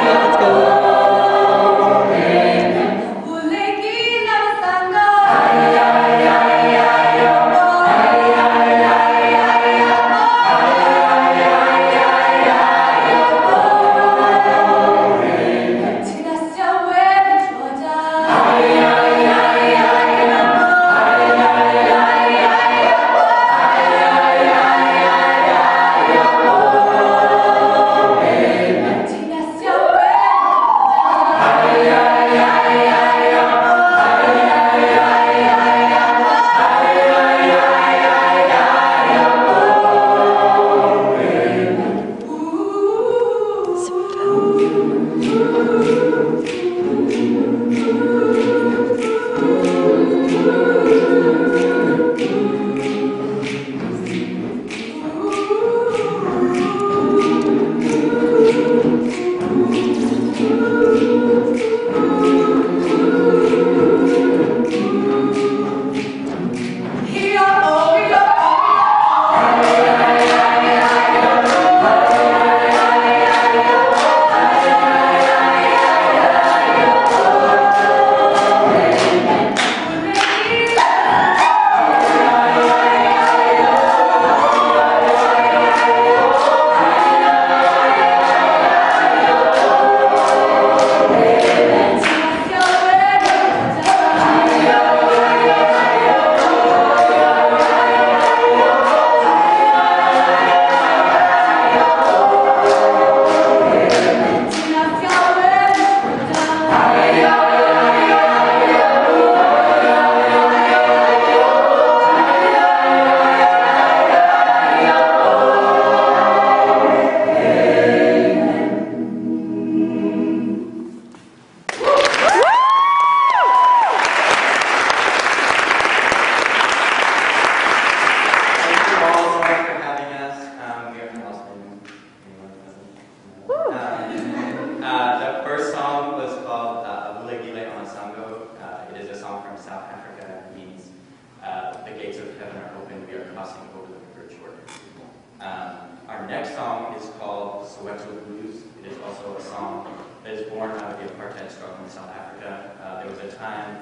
Our next song is called Soweto Blues. It is also a song that is born out of the apartheid struggle in South Africa. There was a time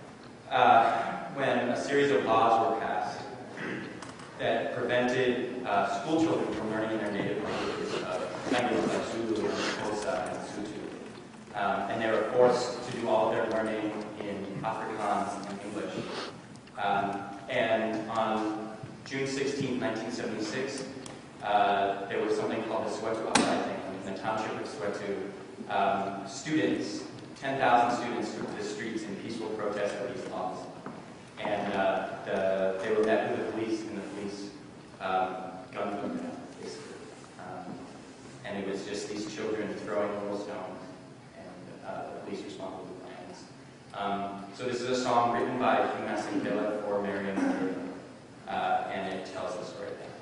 when a series of laws were passed that prevented school children from learning in their native languages, languages like Zulu and Xhosa and Sotho. And they were forced to do all of their learning in Afrikaans and English. And on June 16, 1976, there was something called the Soweto Uprising in the township of Soweto. Students, 10,000 students took to the streets in peaceful protest of these laws. And they were met with the police, and the police gunned them down, basically. And it was just these children throwing little stones, and the police responded with violence. So this is a song written by Hugh Masekela for Miriam, and it tells the story.